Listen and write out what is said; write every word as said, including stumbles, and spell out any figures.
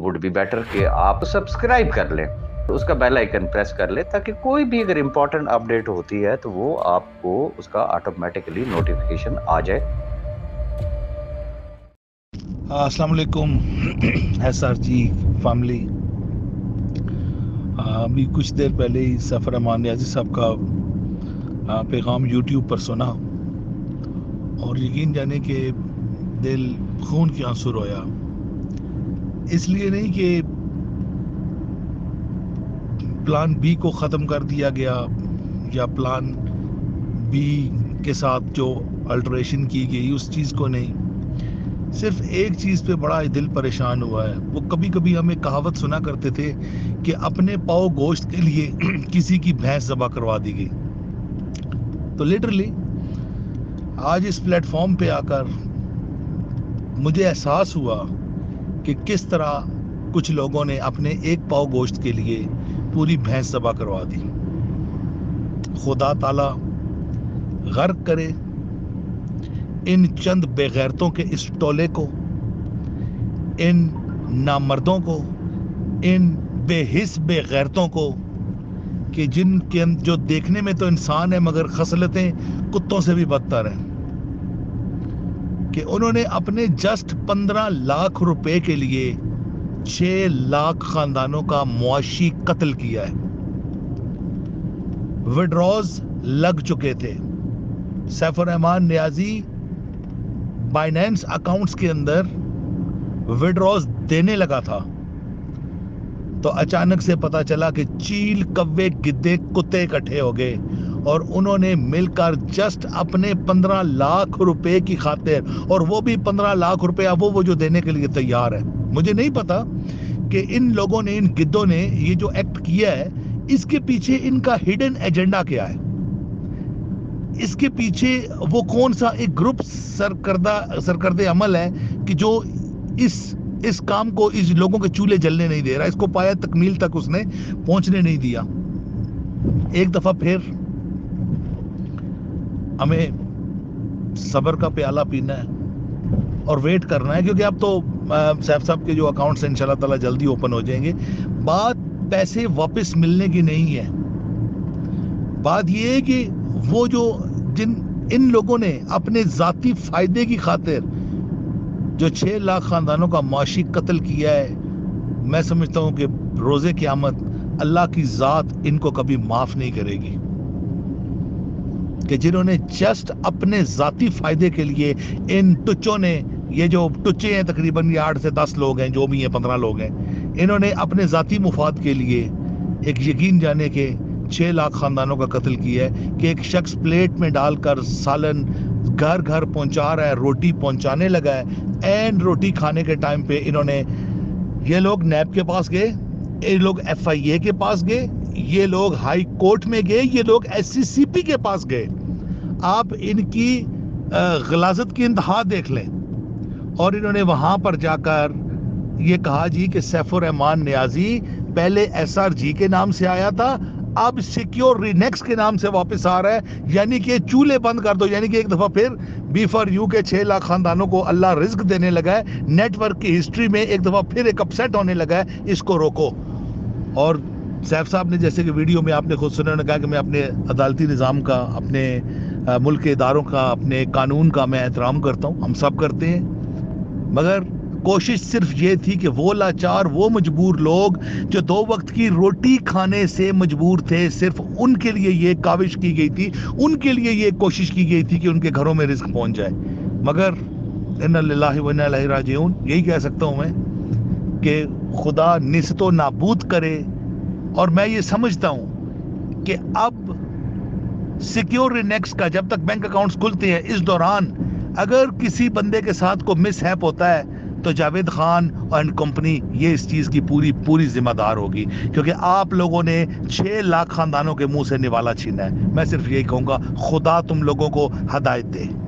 Would be better कि आप subscribe कर लें, तो उसका बेल आइकन प्रेस कर लें, ताकि कोई भी अगर इम्पोर्टेंट अपडेट होती है तो वो आपको उसका ऑटोमेटिकली नोटिफिकेशन आ जाए। अस्सलाम वालेकुम एस आर जी फैमिली। अभी कुछ देर पहले ही सफ़र अमान नियाज़ी साहब का पैगाम यूट्यूब पर सुना और यकीन जाने के दिल खून के आंसू रोया। इसलिए नहीं कि प्लान बी को ख़त्म कर दिया गया या प्लान बी के साथ जो अल्टरेशन की गई उस चीज़ को नहीं, सिर्फ एक चीज़ पे बड़ा दिल परेशान हुआ है। वो कभी कभी हम एक कहावत सुना करते थे कि अपने पाव गोश्त के लिए किसी की भैंस ज़बह करवा दी गई। तो लिटरली आज इस प्लेटफॉर्म पे आकर मुझे एहसास हुआ कि किस तरह कुछ लोगों ने अपने एक पाव गोश्त के लिए पूरी भैंस ज़बह करवा दी। खुदा ताला गर्क करे इन चंद बेगैरतों के इस टोले को, इन नामर्दों को, इन बेहिस बेगैरतों को कि जिनके जो देखने में तो इंसान है मगर खसलतें कुत्तों से भी बदतर हैं, कि उन्होंने अपने जस्ट पंद्रह लाख रुपए के लिए छह लाख खानदानों का मुआशी कत्ल किया है। विड्रॉज लग चुके थे। सैफुर रहमान नियाजी बाइनेंस अकाउंट्स के अंदर विड्रॉज देने लगा था तो अचानक से पता चला कि चील कव्वे गिद्धे कुत्ते इकट्ठे हो गए और उन्होंने मिलकर जस्ट अपने पंद्रह लाख रुपए की खातिर, और वो भी पंद्रह लाख रुपया वो वो जो देने के लिए तैयार है। मुझे नहीं पता कि इन लोगों ने, इन गिद्धों ने ये जो एक्ट किया है इसके पीछे इनका हिडन एजेंडा क्या है, इसके पीछे वो कौन सा एक ग्रुप सरकर्दा सरकर्दे अमल है कि जो इस इस काम को, इस लोगों के चूल्हे जलने नहीं दे रहा, इसको पाया तकमील तक उसने पहुंचने नहीं दिया। एक दफा फिर हमें सब्र का प्याला पीना है और वेट करना है, क्योंकि अब तो सैफ साहब के जो अकाउंट्स हैं इंशाल्लाह ताला जल्दी ओपन हो जाएंगे। बात पैसे वापस मिलने की नहीं है, बात यह है कि वो जो जिन इन लोगों ने अपने जाती फायदे की खातिर जो छह लाख खानदानों का माशी कत्ल किया है, मैं समझता हूं कि रोजे क़यामत अल्लाह की जात इनको कभी माफ नहीं करेगी। कि जिन्होंने जस्ट अपने जाती फायदे के लिए, इन टुच्चों ने, ये जो टुच्चे हैं तकरीबन ये आठ से दस लोग हैं, जो भी हैं पंद्रह लोग हैं, इन्होंने अपने जाती मुफाद के लिए एक यकीन जाने के छह लाख खानदानों का कत्ल किया है कि एक शख्स प्लेट में डालकर सालन घर घर पहुंचा रहा है, रोटी पहुंचाने लगा है। एंड रोटी खाने के टाइम पे इन्होंने, ये लोग नैब के पास गए, ये लोग एफ आई ए के पास गए, ये लोग हाई कोर्ट में गए, ये लोग एस सी सी पी के पास गए। आप इनकी गलाजत की इंतहा देख लें। और इन्होंने वहां पर जाकर ये कहा जी कि सैफुर रहमान नियाजी पहले एस आर जी के नाम से आया था, अब सिक्योर रिनेक्स के नाम से वापस आ रहा है, यानी कि चूल्हे बंद कर दो। यानी कि एक दफा फिर बी फॉर यू के छह लाख खानदानों को अल्लाह रिज्क देने लगा है। नेटवर्क की हिस्ट्री में एक दफा फिर एक अपसेट होने लगा है, इसको रोको। और सैफ साहब ने, जैसे कि वीडियो में आपने खुद सुना, कहा कि मैं अपने अदालती निज़ाम का, अपने मुल्क के इदारों का, अपने कानून का मैं एहतराम करता हूँ, हम सब करते हैं, मगर कोशिश सिर्फ ये थी कि वो लाचार, वो मजबूर लोग जो दो वक्त की रोटी खाने से मजबूर थे, सिर्फ उनके लिए ये काविश की गई थी, उनके लिए ये कोशिश की गई थी कि उनके घरों में रिस्क पहुंच जाए। मगर इन्ना लिल्लाहि व इन्ना इलैहि राजिऊन, यही कह सकता हूं मैं कि खुदा निस्तो नाबूद करे। और मैं ये समझता हूं कि अब सिक्योर रिनेक्स का जब तक बैंक अकाउंट्स खुलते हैं, इस दौरान अगर किसी बंदे के साथ कोई मिसहैप होता है तो जावेद खान एंड कंपनी ये इस चीज की पूरी पूरी जिम्मेदार होगी, क्योंकि आप लोगों ने छह लाख खानदानों के मुंह से निवाला छीना है। मैं सिर्फ यही कहूंगा, खुदा तुम लोगों को हदायत दे।